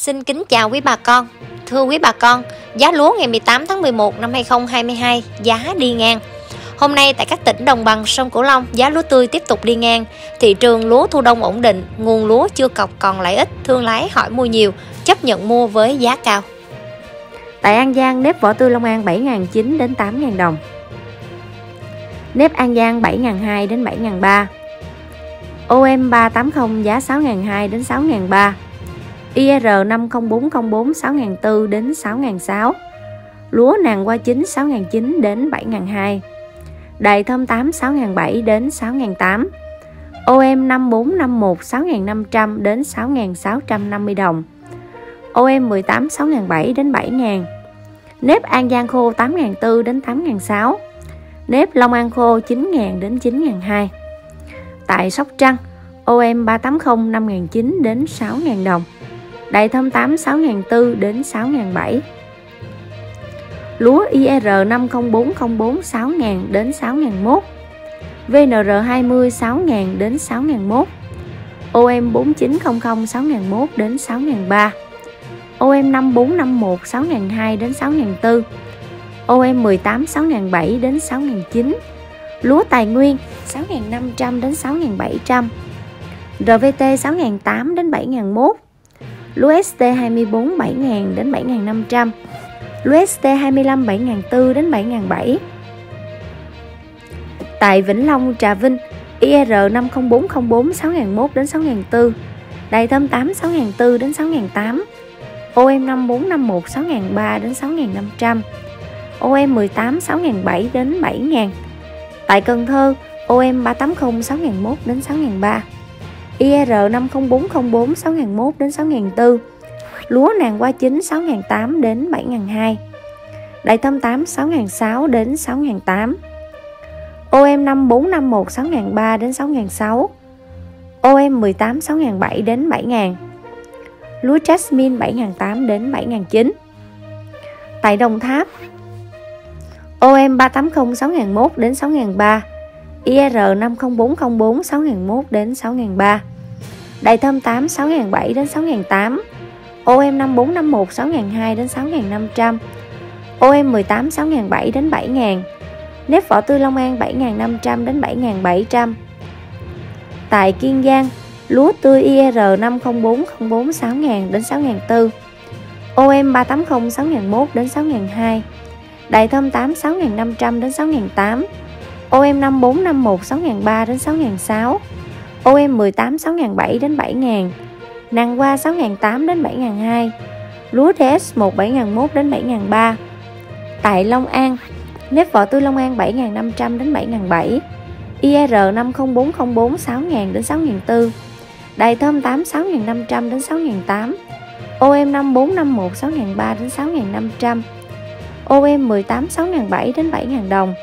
Xin kính chào quý bà con. Thưa quý bà con, giá lúa ngày 18 tháng 11 năm 2022 giá đi ngang. Hôm nay tại các tỉnh đồng bằng sông Cửu Long, giá lúa tươi tiếp tục đi ngang. Thị trường lúa thu đông ổn định, nguồn lúa chưa cọc còn lại ít, thương lái hỏi mua nhiều, chấp nhận mua với giá cao. Tại An Giang, nếp vỏ tươi Long An 7.900 đến 8.000 đồng. Nếp An Giang 7.200 đến 7.300. OM 380 giá 6.200 đến 6.300. IR 50404 6.400 đến 6.600. Lúa nàng hoa chín 6.900 đến 7.200. Đài thơm 8 6.700 đến 6.800. OM 5451 6.500 đến 6.650 đồng. OM 18 6.700 đến 7.000. Nếp An Giang khô 8.400 đến 8.600. Nếp Long An khô 9.000 đến 9.200. Tại Sóc Trăng, OM 380 5.900 đến 6.000 đồng. Đài thơm 8 6.400 đến 6.700. Lúa IR 50404 6.000 đến 6.001. VNR 20 6.000 đến 6.001. OM 4900 6.001 đến 6.300. OM 5451 6.200 đến 6.400. OM 18 6.700 đến 6.900. Lúa Tài Nguyên 6.500 đến 6.700. RVT 6.800 đến 7.001. Lúa ST 24 7.000 đến 7.500. Lúa ST 25 7.400 đến 7.700. Tại Vĩnh Long, Trà Vinh, IR 50404 6.001 đến 6.400. Đài thơm 8 6.400 đến 6.800. OM 5451 6.300 đến 6.500. OM 18 6.700 đến 7.000. Tại Cần Thơ, OM 380 6.001 đến 6.300. IR 50404 6.001 đến 6.400. Lúa nàng hoa chín 6.800 đến 7.200. Đài thơm 8 6.600 đến 6.800. OM 5451 6.300 đến 6.600. OM 18 6.700 đến 7.000. Lúa Jasmine 7.800 đến 7.900. Tại Đồng Tháp, OM 380 6.001 đến 6.300. IR 50404 6.001 đến 6.300. Đài thơm 8 6.700 đến 6.800. OM 5451 6.200 đến 6.500. OM 18 6.700 đến 7.000. Nếp vỏ tươi Long An 7.500 đến 7.700. Tại Kiên Giang, lúa tươi IR 50404 6.000 đến 6.400. OM 380 6.001 đến 6.200. Đài thơm 8 6.500 đến 6.800. OM 5451 6.300 đến 6.600. OM 18 6.700 đến 7.000. Nàng hoa 6.800 đến 7.200. Lúa DS1 7.001 đến 7.300. Tại Long An, nếp vỏ tươi Long An 7.500 đến 7.700. IR 50404 6.000 đến 6.400. Đài thơm 8 6.500 đến 6.800. OM 5451 6.300 đến 6.500. OM 18 6.700 đến 7.000 đồng.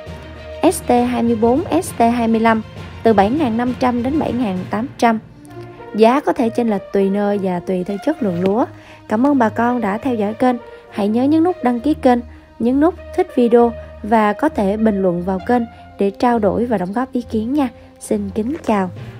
ST24, ST25 từ 7.500 đến 7.800. Giá có thể chênh lệch tùy nơi và tùy theo chất lượng lúa. Cảm ơn bà con đã theo dõi kênh. Hãy nhớ nhấn nút đăng ký kênh, nhấn nút thích video và có thể bình luận vào kênh để trao đổi và đóng góp ý kiến nha. Xin kính chào.